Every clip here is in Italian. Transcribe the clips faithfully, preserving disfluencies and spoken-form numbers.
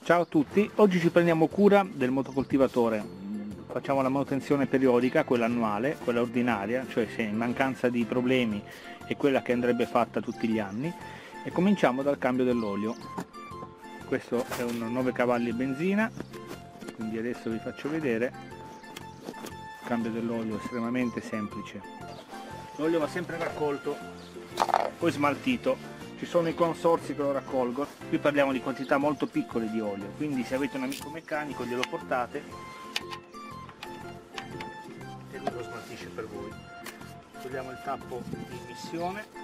Ciao a tutti, oggi ci prendiamo cura del motocoltivatore, facciamo la manutenzione periodica, quella annuale, quella ordinaria, cioè se in mancanza di problemi è quella che andrebbe fatta tutti gli anni, e cominciamo dal cambio dell'olio. Questo è un nove cavalli benzina, quindi adesso vi faccio vedere. Il cambio dell'olio è estremamente semplice. L'olio va sempre raccolto, poi smaltito. Ci sono i consorzi che lo raccolgono, qui parliamo di quantità molto piccole di olio, quindi se avete un amico meccanico glielo portate e lui lo smaltisce per voi. Togliamo il tappo di immissione.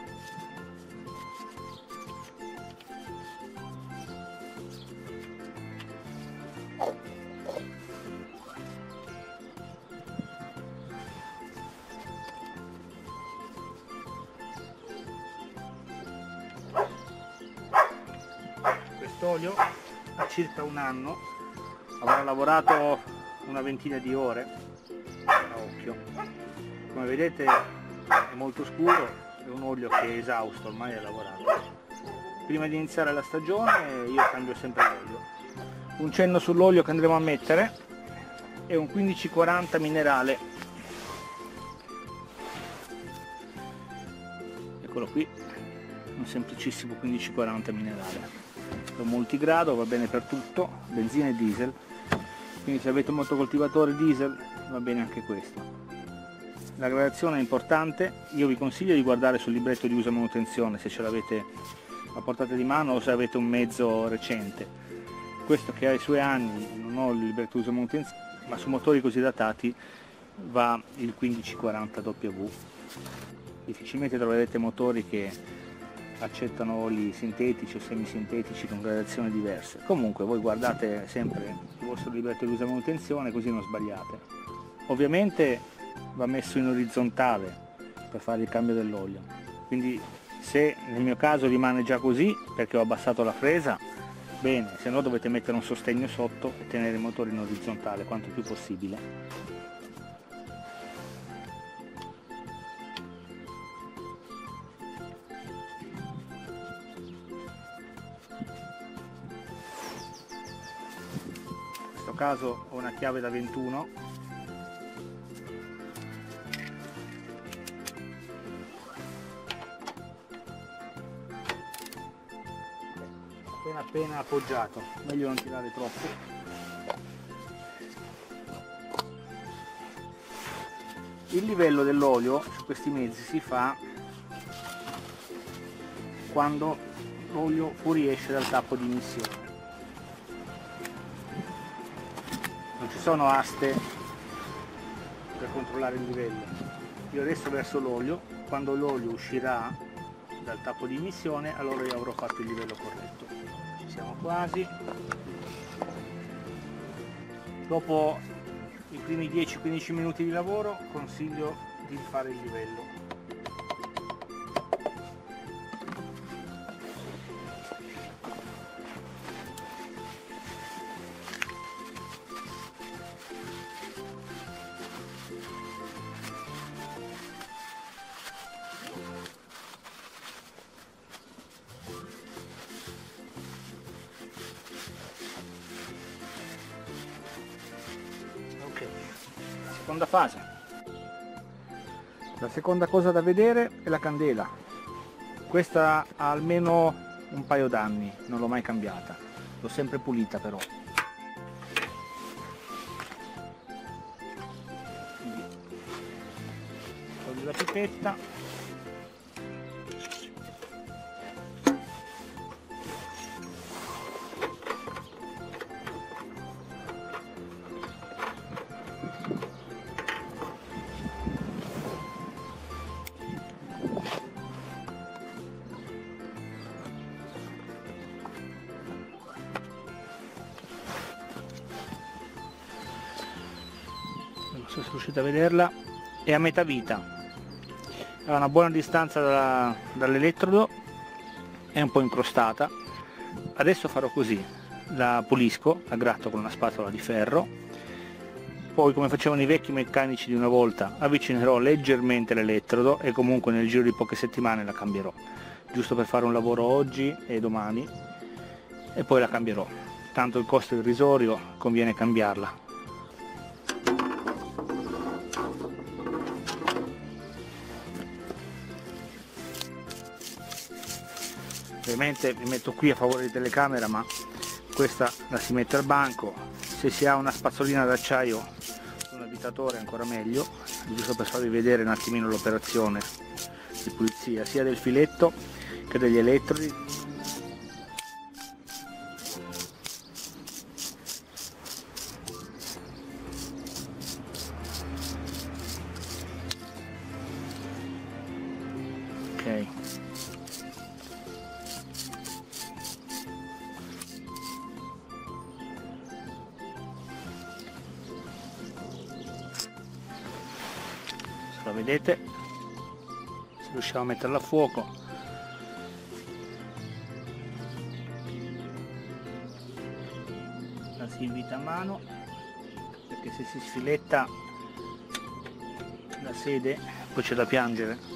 Quest'olio ha circa un anno, avrà lavorato una ventina di ore a occhio. Come vedete è molto scuro, è un olio che è esausto, ormai è lavorato. Prima di iniziare la stagione io cambio sempre l'olio. Un cenno sull'olio che andremo a mettere è un quindici quaranta minerale. Eccolo qui, un semplicissimo quindici quaranta minerale. È un multigrado, va bene per tutto, benzina e diesel, quindi se avete un motocoltivatore diesel va bene anche questo. La gradazione è importante, io vi consiglio di guardare sul libretto di uso e manutenzione se ce l'avete a portata di mano o se avete un mezzo recente. Questo che ha i suoi anni, non ho il libretto di uso e manutenzione, ma su motori così datati va il quindici quaranta W. Difficilmente troverete motori che accettano oli sintetici o semisintetici con gradazioni diverse. Comunque voi guardate sempre il vostro libretto di uso e manutenzione, così non sbagliate. Ovviamente va messo in orizzontale per fare il cambio dell'olio, quindi se nel mio caso rimane già così perché ho abbassato la presa, bene, se no dovete mettere un sostegno sotto e tenere il motore in orizzontale quanto più possibile. In questo caso ho una chiave da ventuno, appena appena appoggiato, meglio non tirare troppo. Il livello dell'olio su questi mezzi si fa quando l'olio fuoriesce dal tappo di immissione. Non ci sono aste per controllare il livello. Io adesso verso l'olio, quando l'olio uscirà dal tappo di immissione allora io avrò fatto il livello corretto. Ci siamo quasi. Dopo i primi dieci quindici minuti di lavoro consiglio di fare il livello. Seconda fase. La seconda cosa da vedere è la candela. Questa ha almeno un paio d'anni, non l'ho mai cambiata, l'ho sempre pulita però. Quindi, togli la pipetta. Non so se riuscite a vederla, è a metà vita, ha una buona distanza da, dall'elettrodo, è un po' incrostata. Adesso farò così, la pulisco, la gratto con una spatola di ferro, poi come facevano i vecchi meccanici di una volta avvicinerò leggermente l'elettrodo e comunque nel giro di poche settimane la cambierò, giusto per fare un lavoro oggi e domani, e poi la cambierò. tanto il costo è irrisorio, conviene cambiarla. Ovviamente mi metto qui a favore di telecamera, ma questa la si mette al banco. Se si ha una spazzolina d'acciaio su un abitatore ancora meglio, giusto per farvi vedere un attimino l'operazione di pulizia sia del filetto che degli elettrodi. Ok. Se lo vedete, se riusciamo a metterla a fuoco, la si invita a mano, perché se si sfiletta la sede poi c'è da piangere.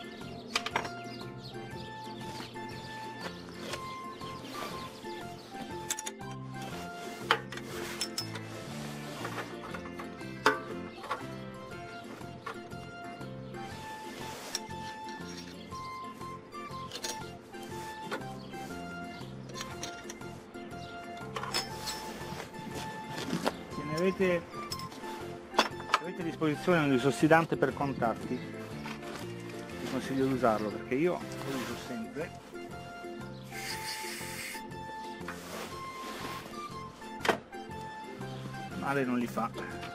Avete, avete a disposizione un disossidante per contatti, vi consiglio di usarlo perché io lo uso sempre. Male non li fa.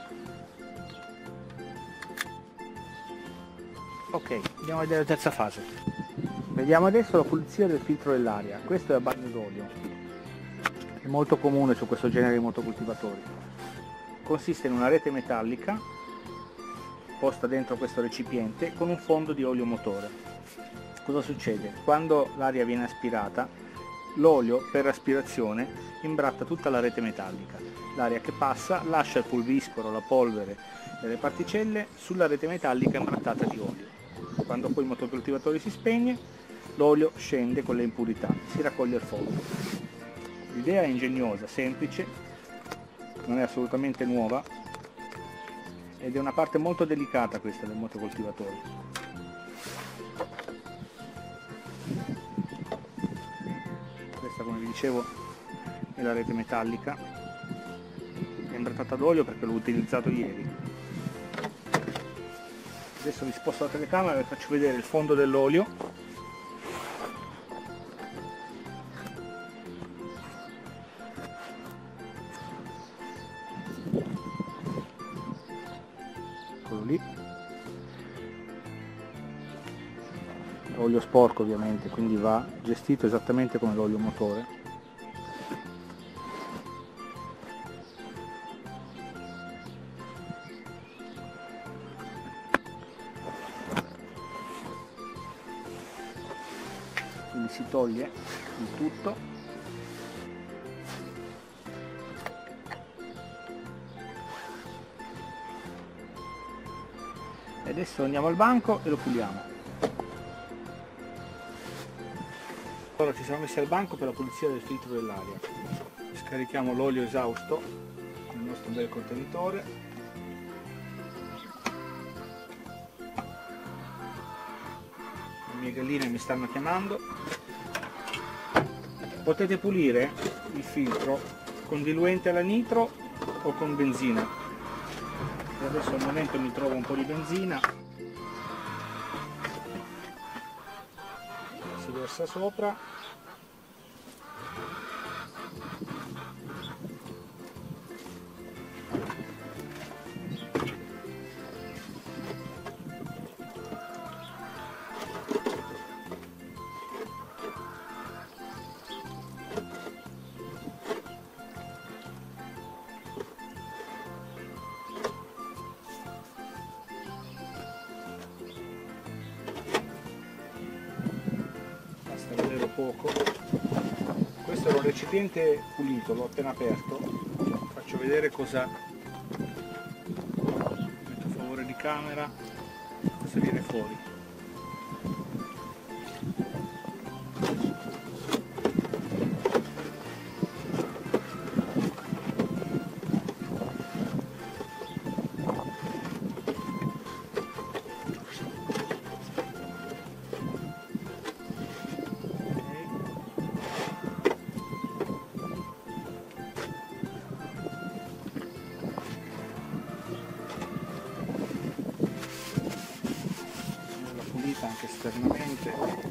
Ok, andiamo a vedere la terza fase. Vediamo adesso la pulizia del filtro dell'aria. Questo è a bagno d'olio, è molto comune su questo genere di motocoltivatori. Consiste in una rete metallica posta dentro questo recipiente con un fondo di olio motore. Cosa succede? Quando l'aria viene aspirata, l'olio per aspirazione imbratta tutta la rete metallica. L'aria che passa lascia il pulviscolo, la polvere e le particelle sulla rete metallica imbrattata di olio. Quando poi il motocoltivatore si spegne, l'olio scende con le impurità, si raccoglie al fondo. L'idea è ingegnosa, semplice, non è assolutamente nuova ed è una parte molto delicata questa del motocoltivatore. Questa, come vi dicevo, è la rete metallica, è imbrattata d'olio perché l'ho utilizzato ieri. Adesso vi sposto la telecamera e vi faccio vedere il fondo dell'olio. Lì, olio sporco ovviamente, quindi va gestito esattamente come l'olio motore. Quindi si toglie il tutto. Adesso andiamo al banco e lo puliamo. Ora ci siamo messi al banco per la pulizia del filtro dell'aria. Scarichiamo l'olio esausto nel nostro bel contenitore. Le mie galline mi stanno chiamando. Potete pulire il filtro con diluente alla nitro o con benzina. E adesso al momento mi trovo un po' di benzina, si versa sopra, poco. Questo è un recipiente pulito, l'ho appena aperto, faccio vedere cosa, metto a favore di camera, cosa viene fuori. anche esternamente.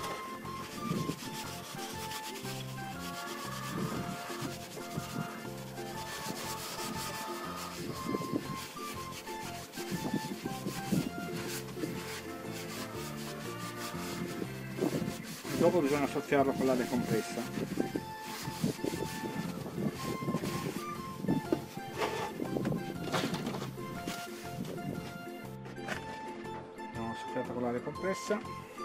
Dopo bisogna soffiarlo con l'aria compressa. Abbiamo soffiato con l'aria compressa.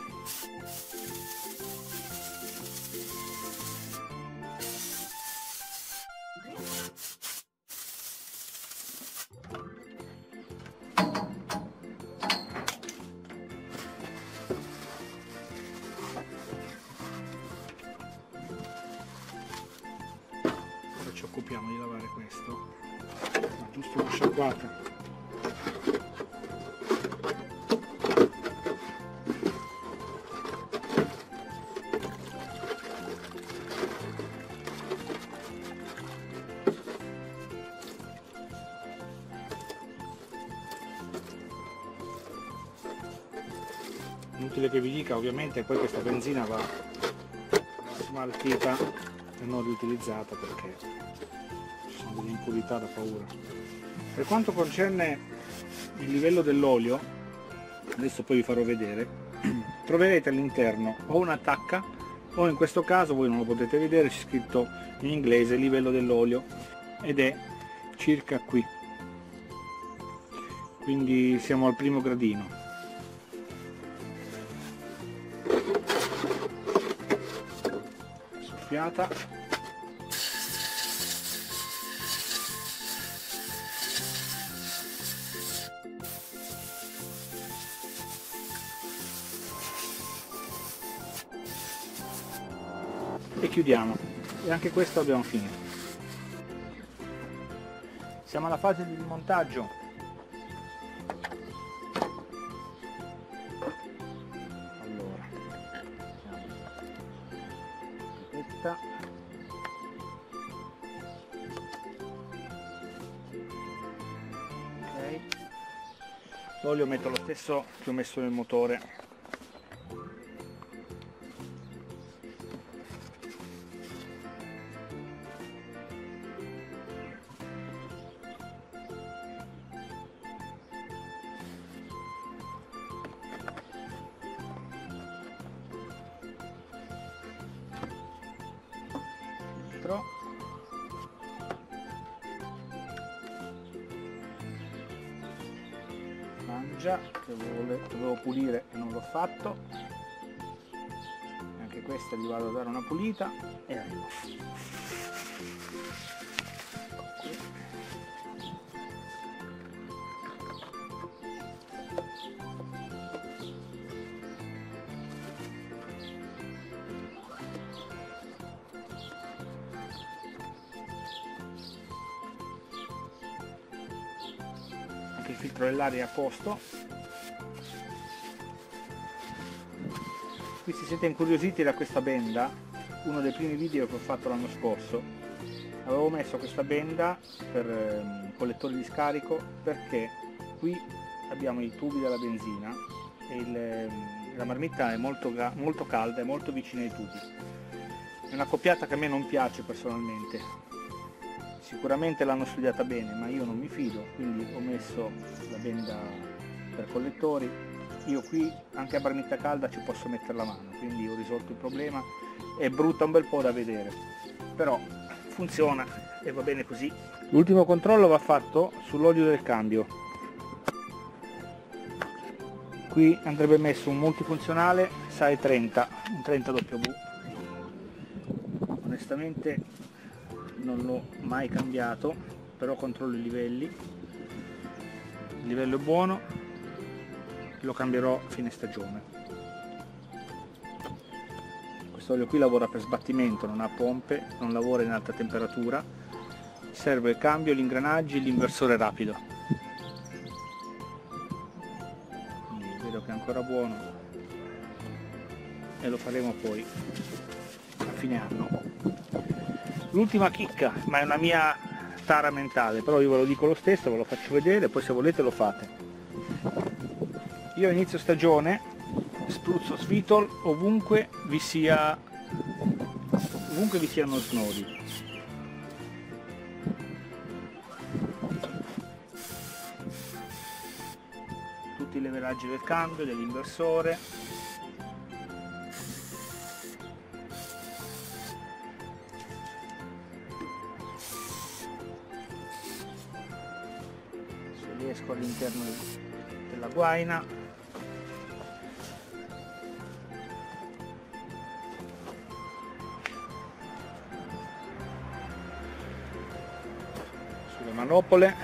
Ci occupiamo di lavare questo, ma giusto una sciacquata. Inutile che vi dica, ovviamente poi questa benzina va smaltita e non riutilizzata perché ci sono delle impurità da paura. Per quanto concerne il livello dell'olio, adesso poi vi farò vedere, troverete all'interno o una tacca o in questo caso, voi non lo potete vedere, c'è scritto in inglese livello dell'olio ed è circa qui, quindi siamo al primo gradino. Soffiata. E chiudiamo, e anche questo abbiamo finito. Siamo alla fase di montaggio. Allora, questa ok, l'olio metto lo stesso che ho messo nel motore. Mangia, che dovevo pulire e non l'ho fatto, anche questa gli vado a dare una pulita e arrivo. Il filtro dell'aria è a posto. Qui si siete incuriositi da questa benda, uno dei primi video che ho fatto l'anno scorso avevo messo questa benda per ehm, collettore di scarico, perché qui abbiamo i tubi della benzina e il, ehm, la marmitta è molto, molto calda e molto vicina ai tubi. È una coppiata che a me non piace personalmente. Sicuramente l'hanno studiata bene, ma io non mi fido, quindi ho messo la benda per collettori. Io qui anche a marmitta calda ci posso mettere la mano, quindi ho risolto il problema. È brutta un bel po' da vedere, però funziona e va bene così. L'ultimo controllo va fatto sull'olio del cambio. Qui andrebbe messo un multifunzionale S A E trenta, un trenta W. Onestamente non l'ho mai cambiato, però controllo i livelli. Il livello è buono, lo cambierò a fine stagione. Questo olio qui lavora per sbattimento, non ha pompe, non lavora in alta temperatura, serve il cambio, gli ingranaggi, l'inversore rapido. Quindi vedo che è ancora buono e lo faremo poi a fine anno. L'ultima chicca, ma è una mia tara mentale, però io ve lo dico lo stesso, ve lo faccio vedere, poi se volete lo fate. Io a inizio stagione spruzzo svitol ovunque vi sia ovunque vi siano snodi. Tutti i leveraggi del cambio, dell'inversore, se riesco all'interno della guaina. Sulle manopole,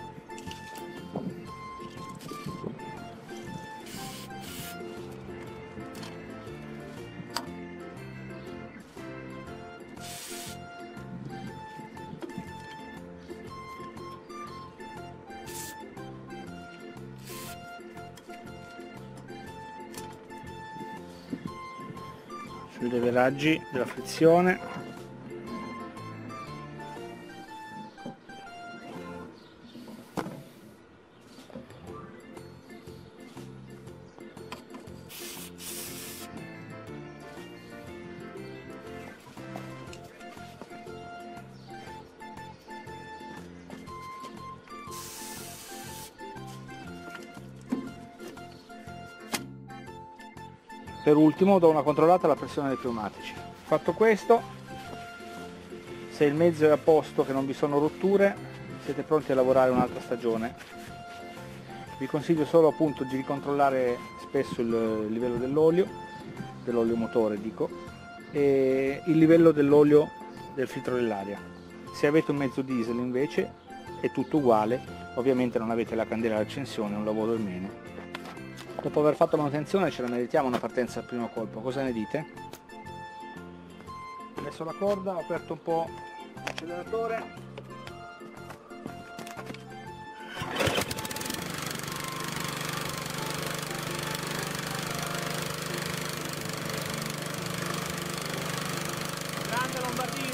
sui leveraggi della frizione, per ultimo do una controllata alla pressione dei pneumatici. Fatto questo, se il mezzo è a posto, che non vi sono rotture, siete pronti a lavorare un'altra stagione. Vi consiglio solo appunto di ricontrollare spesso il livello dell'olio, dell'olio motore dico, e il livello dell'olio del filtro dell'aria. Se avete un mezzo diesel invece è tutto uguale, ovviamente non avete la candela all'accensione, un lavoro in meno. Dopo aver fatto manutenzione ce la meritiamo una partenza al primo colpo, cosa ne dite? Ho messo la corda, ho aperto un po' l'acceleratore. Grande Lombardini!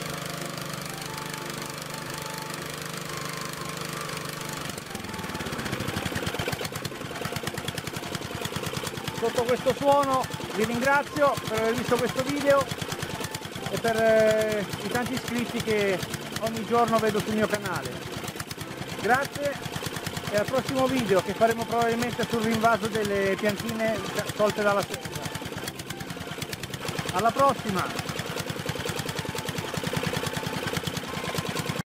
Sotto questo suono vi ringrazio per aver visto questo video e per eh, i tanti iscritti che ogni giorno vedo sul mio canale. Grazie e al prossimo video, che faremo probabilmente sul rinvaso delle piantine tolte dalla serra. Alla prossima!